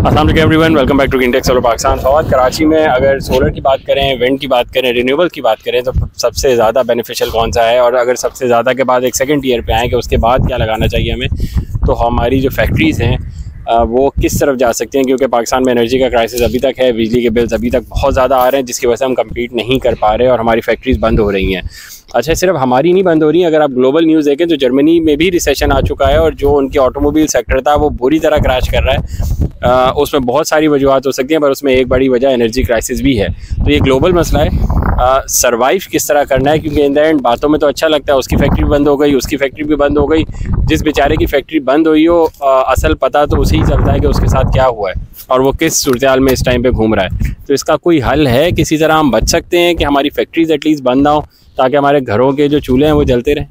अस्सलाम वालेकुम everyone, welcome back to Greentech solar Pakistan. और कराची में अगर सोलर की बात करें, विंड की बात करें, रिन्यूएबल की बात करें तो सबसे ज़्यादा बेनिफिशियल कौन सा है, और अगर सबसे ज़्यादा के बाद एक सेकंड ईयर पे आए कि उसके बाद क्या लगाना चाहिए हमें, तो हमारी जो फैक्ट्रीज़ हैं वो किस तरफ जा सकती हैं। क्योंकि पाकिस्तान में एनर्जी का क्राइसिस अभी तक है, बिजली के बिल्स अभी तक बहुत ज़्यादा आ रहे हैं, जिसकी वजह से हम कम्पीट नहीं कर पा रहे और हमारी फैक्ट्रीज़ बंद हो रही हैं। अच्छा, सिर्फ हमारी नहीं बंद हो रही हैं, अगर आप ग्लोबल न्यूज़ देखें तो जर्मनी में भी रिसेशन आ चुका है और जो उनकी ऑटोमोबाइल सेक्टर था वो बुरी तरह क्रैश कर रहा है। उसमें बहुत सारी वजूहत हो सकती हैं, पर उसमें एक बड़ी वजह एनर्जी क्राइसिस भी है। तो ये ग्लोबल मसला है, सरवाइव किस तरह करना है। क्योंकि इन द एंड बातों में तो अच्छा लगता है, उसकी फैक्ट्री बंद हो गई, उसकी फैक्ट्री भी बंद हो गई। जिस बेचारे की फैक्ट्री बंद हुई हो, असल पता तो उसे ही चलता है कि उसके साथ क्या हुआ है और वो किस सूरत में इस टाइम पे घूम रहा है। तो इसका कोई हल है? किसी तरह हम बच सकते हैं कि हमारी फैक्ट्रीज एटलीस्ट बंद ना हो, ताकि हमारे घरों के जो चूल्हे हैं वो जलते रहें?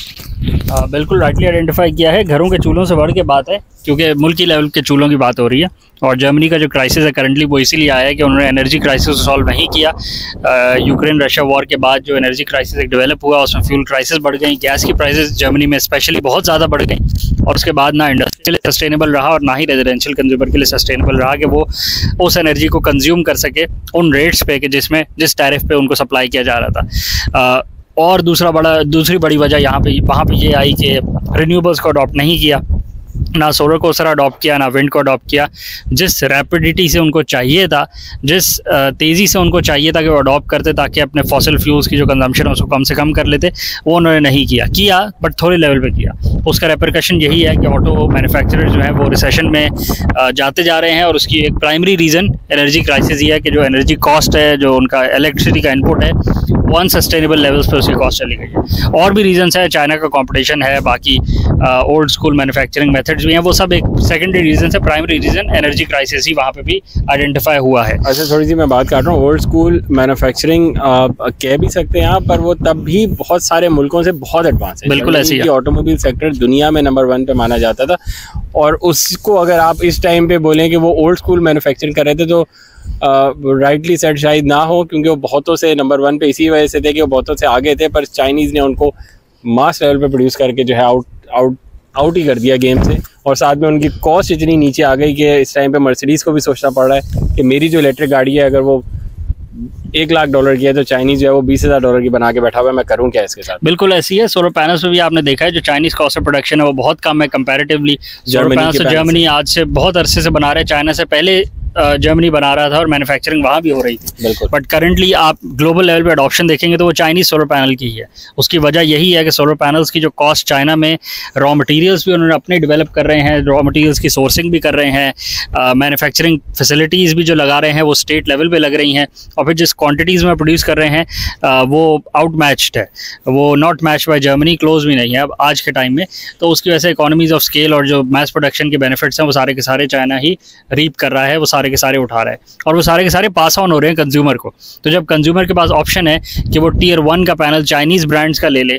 बिल्कुल राइटली आइडेंटिफाई किया है। घरों के चूल्हों से बढ़ के बात है, क्योंकि मुल्की लेवल के चूल्हों की बात हो रही है। और जर्मनी का जो क्राइसिस है करंटली वो इसीलिए आया है कि उन्होंने एनर्जी क्राइसिस को सॉल्व नहीं किया। यूक्रेन रशिया वॉर के बाद जो एनर्जी क्राइसिस एक डेवलप हुआ, उसमें फ्यूल क्राइसिस बढ़ गई, गैस की प्राइसेस जर्मनी में स्पेशली बहुत ज़्यादा बढ़ गई। और उसके बाद ना इंडस्ट्री के लिए सस्टेनेबल रहा और ना ही रेजिडेंशियल कंज्यूमर के लिए सस्टेनेबल रहा कि वो उस एनर्जी को कंज्यूम कर सके उन रेट्स पे कि जिस टैरिफ पे उनको सप्लाई किया जा रहा था। और दूसरी बड़ी वजह वहाँ पे ये आई कि रिन्यूएबल्स को अडॉप्ट नहीं किया, ना सोलर को सर अडॉप्ट किया, ना विंड को अडॉप्ट किया। जिस रैपिडिटी से उनको चाहिए था, जिस तेज़ी से उनको चाहिए था कि वो अडॉप्ट करते ताकि अपने फॉसिल फ्यूल्स की जो कंजम्पशन है उसको कम से कम कर लेते, वो उन्होंने नहीं किया बट थोड़े लेवल पे किया। उसका रेपरकशन यही है कि ऑटो मैन्युफैक्चरर्स जो हैं वो रिसेशन में जाते जा रहे हैं। और उसकी एक प्राइमरी रीज़न एनर्जी क्राइसिस ही है कि जो एनर्जी कॉस्ट है, जो उनका इलेक्ट्रिसिटी का इनपुट है, वो अनसस्टेनेबल लेवल्स पे उसकी कॉस्ट चली गई है। और भी रीजंस है, चाइना का कंपटीशन है, बाकी ओल्ड स्कूल मैन्युफैक्चरिंग मेथड्स भी हैं, वो सब एक सेकेंडरी रीजन है। प्राइमरी रीजन एनर्जी क्राइसिस ही वहाँ पे भी आइडेंटिफाई हुआ है। अच्छा, थोड़ी सी मैं बात कर रहा हूँ, ओल्ड स्कूल मैन्युफैक्चरिंग कह भी सकते हैं यहाँ पर, वो तब भी बहुत सारे मुल्कों से बहुत एडवांस है। बिल्कुल ऐसी है। ऑटोमोबाइल सेक्टर दुनिया में नंबर 1 पे माना जाता था, और उसको अगर आप इस टाइम पे बोलें कि वो ओल्ड स्कूल मैन्युफैक्चरिंग कर रहे थे तो राइटली सेट शायद ना हो, क्योंकि वो बहुतों से नंबर 1 पे इसी वजह से थे कि वो बहुतों से आगे थे। पर चाइनीज़ ने उनको मास लेवल पे प्रोड्यूस करके जो है आउट ही कर दिया गेम से। और साथ में उनकी कॉस्ट इतनी नीचे आ गई कि इस टाइम पे मर्सिडीज़ को भी सोचना पड़ रहा है कि मेरी जो इलेक्ट्रिक गाड़ी है, अगर वो $1,00,000 की है तो चाइनीज़ जो है वो $20,000 की बना के बैठा हुआ है, मैं करूँ क्या इसके साथ? बिल्कुल ऐसी है। सोलर पैनल्स में भी आपने देखा है जो चाइनीज़ कॉस्ट ऑफ प्रोडक्शन है वो बहुत कम है कंपैरेटिवली। सोलर पैनल्स तो जर्मनी आज से बहुत अरसे से बना रहे हैं, चाइना से पहले जर्मनी बना रहा था और मैन्युफैक्चरिंग वहाँ भी हो रही थी। बट करंटली आप ग्लोबल लेवल पे अडॉप्शन देखेंगे तो वो चाइनीज़ सोलर पैनल की है। उसकी वजह यही है कि सोलर पैनल्स की जो कॉस्ट चाइना में, रॉ मटेरियल्स भी उन्होंने अपने डेवलप कर रहे हैं, रॉ मटेरियल्स की सोर्सिंग भी कर रहे हैं, मैन्युफैक्चरिंग फैसिलिटीज़ भी जो लगा रहे हैं वो स्टेट लेवल पे लग रही हैं, और फिर जिस क्वांटिटीज़ में प्रोड्यूस कर रहे हैं वो आउट मैच्ड है, वो not matched by Germany, close भी नहीं है अब आज के टाइम में। तो उसकी वजह से इकोनॉमीज़ ऑफ स्केल और जो मैस प्रोडक्शन के बेनिफिट्स हैं वो सारे के सारे चाइना ही रीप कर रहा है, वो सारे के सारे उठा रहा है, और वो सारे के सारे पास ऑन हो रहे हैं कंज्यूमर को। तो जब कंज्यूमर के पास ऑप्शन है कि वो टियर 1 का पैनल चाइनीज़ ब्रांड्स का ले ले,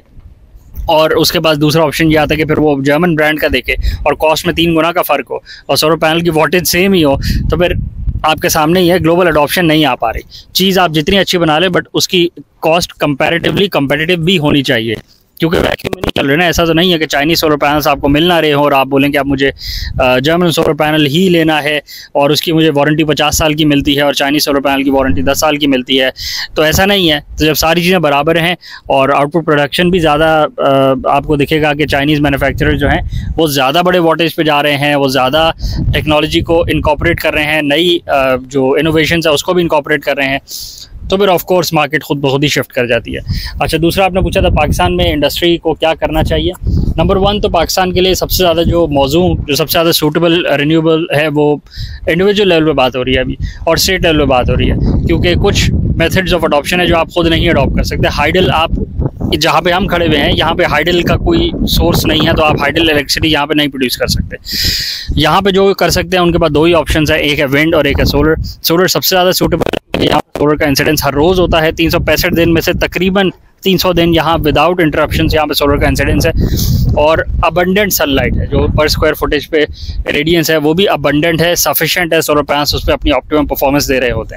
और उसके पास दूसरा ऑप्शन ये आता है कि फिर वो जर्मन ब्रांड का देखे और कॉस्ट में 3 गुना का फ़र्क हो और सोलर पैनल की वोल्टेज सेम ही हो, तो फिर आपके सामने ही है ग्लोबल अडॉप्शन नहीं आ पा रही। चीज़ आप जितनी अच्छी बना ले बट उसकी कॉस्ट कंपैरेटिवली कम्पिटिटिव भी होनी चाहिए, क्योंकि वैक्यूम में नहीं चल रहे ना। ऐसा तो नहीं है कि चाइनीज़ सोलर पैनल्स आपको मिल ना रहे हो और आप बोलें कि आप मुझे जर्मन सोलर पैनल ही लेना है और उसकी मुझे वारंटी 50 साल की मिलती है और चाइनीज़ सोलर पैनल की वारंटी 10 साल की मिलती है। तो ऐसा नहीं है। तो जब सारी चीज़ें बराबर हैं और आउटपुट प्रोडक्शन भी ज़्यादा आपको दिखेगा कि चाइनीज़ मैन्युफैक्चरर जो हैं वो ज़्यादा बड़े वोल्टेज पे जा रहे हैं, वो ज़्यादा टेक्नोलॉजी को इनकॉर्पोरेट कर रहे हैं, नई जो इनोवेशन है उसको भी इनकॉर्पोरेट कर रहे हैं, तो फिर ऑफ कोर्स मार्केट खुद ब खुद ही शिफ्ट कर जाती है। अच्छा, दूसरा आपने पूछा था पाकिस्तान में इंडस्ट्री को क्या करना चाहिए। नंबर 1 तो पाकिस्तान के लिए सबसे ज़्यादा जो सबसे ज़्यादा सूटेबल रिन्यूएबल है वो इंडिविजुअल लेवल पे बात हो रही है अभी, और स्टेट लेवल पे बात हो रही है, क्योंकि कुछ मेथड्स ऑफ अडॉप्शन है जो आप खुद नहीं अडॉप्ट कर सकते। हाइडल, आप जहाँ पे हम खड़े हुए हैं यहाँ पे हाइडल का कोई सोर्स नहीं है, तो आप हाइडल इलेक्ट्रिसिटी यहाँ पे नहीं प्रोड्यूस कर सकते। यहाँ पे जो कर सकते हैं उनके पास 2 ही ऑप्शन है, एक है विंड और एक है सोलर। सोलर सबसे ज़्यादा सूटेबल है। यहाँ सोलर का इंसिडेंस हर रोज़ होता है, 365 दिन में से तकरीबन 300 दिन यहाँ विदाउट इंटरप्शन यहाँ पे सोलर का इंसिडेंस है, और अबंडेंट सनलाइट है, जो पर स्क्वायर फुटेज पे रेडियंस है वो भी अबंडेंट है, सफिशेंट है। सोलर पैनल्स उस पर अपनी ऑप्टिमम परफॉर्मेंस दे रहे होते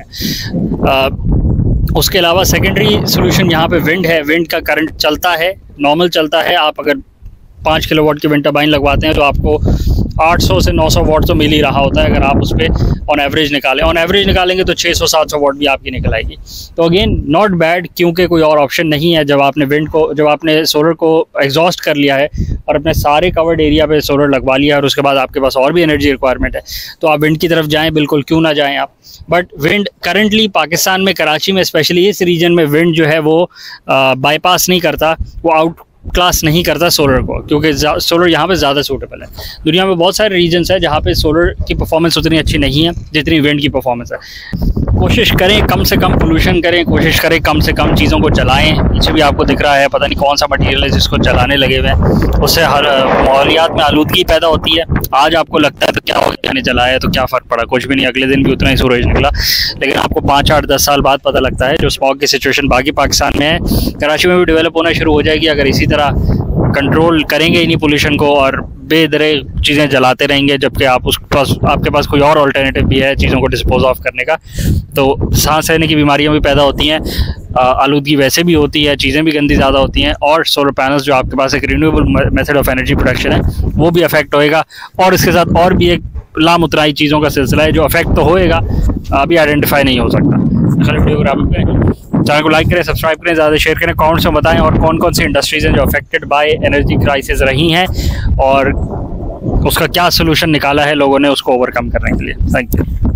हैं। उसके अलावा सेकेंडरी सोल्यूशन यहाँ पे विंड है। विंड का करंट चलता है, नॉर्मल चलता है। आप अगर 5 किलोवाट की विंड टर्बाइन लगवाते हैं तो आपको 800 से 900 वाट तो मिल ही रहा होता है अगर आप उस पर ऑन एवरेज निकालेंगे तो 600-700 वाट भी आपकी निकल आएगी। तो अगेन नॉट बैड, क्योंकि कोई और ऑप्शन नहीं है। जब आपने सोलर को एग्जॉस्ट कर लिया है और अपने सारे कवर्ड एरिया पे सोलर लगवा लिया और उसके बाद आपके पास और भी एनर्जी रिक्वायरमेंट है तो आप विंड की तरफ जाएँ, बिल्कुल क्यों ना जाएँ आप। बट विंड करंटली पाकिस्तान में, कराची में स्पेशली इस रीजन में विंड जो है वो बाईपास नहीं करता, वो आउट क्लास नहीं करता सोलर को, क्योंकि सोलर यहाँ पे ज़्यादा सूटेबल है। दुनिया में बहुत सारे रीजन्स हैं जहाँ पे सोलर की परफॉर्मेंस उतनी अच्छी नहीं है जितनी विंड की परफॉर्मेंस है। कोशिश करें कम से कम पोल्यूशन करें, कोशिश करें कम से कम चीज़ों को जलाएं। पीछे भी आपको दिख रहा है, पता नहीं कौन सा मटीरियल है जिसको जलाने लगे हुए हैं, उससे हर माहौलियात में आलूदगी पैदा होती है। आज आपको लगता है तो क्या हो गया, जलाया तो क्या फ़र्क पड़ा, कुछ भी नहीं, अगले दिन भी उतना ही सूरज निकला। लेकिन आपको 5, 8, 10 साल बाद पता लगता है जो स्मॉग की सिचुएशन बाकी पाकिस्तान में है, कराची में भी डेवलप होना शुरू हो जाएगी अगर इसी तरह कंट्रोल करेंगे इन्हीं पोल्यूशन को और बेदरे चीज़ें जलाते रहेंगे, जबकि आपके पास कोई और अल्टरनेटिव भी है चीज़ों को डिस्पोज ऑफ करने का। तो सांस लेने की बीमारियां भी पैदा होती हैं, आलूदगी वैसे भी होती है, चीज़ें भी गंदी ज़्यादा होती हैं, और सोलर पैनल्स जो आपके पास एक renewable method of energy production है वो भी अफेक्ट होएगा। और इसके साथ और भी एक लामुतराई चीज़ों का सिलसिला है जो अफेक्ट तो होएगा, अभी आइडेंटिफाई नहीं हो सकता। चैनल को लाइक करें, सब्सक्राइब करें, ज़्यादा शेयर करें, कमेंट्स में बताएं और कौन कौन सी इंडस्ट्रीज़ हैं जो अफेक्टेड बाय एनर्जी क्राइसिस रही हैं और उसका क्या सोल्यूशन निकाला है लोगों ने उसको ओवरकम करने के लिए। Thank you.